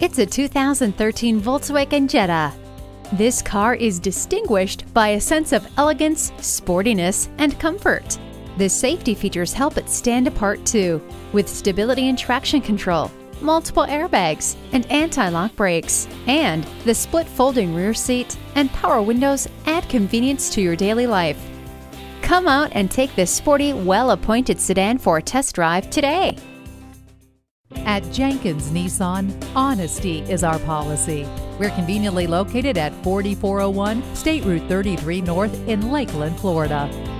It's a 2013 Volkswagen Jetta. This car is distinguished by a sense of elegance, sportiness, and comfort. The safety features help it stand apart too, with stability and traction control, multiple airbags, and anti-lock brakes. And the split folding rear seat and power windows add convenience to your daily life. Come out and take this sporty, well-appointed sedan for a test drive today. At Jenkins Nissan, honesty is our policy. We're conveniently located at 4401 State Route 33 North in Lakeland, Florida.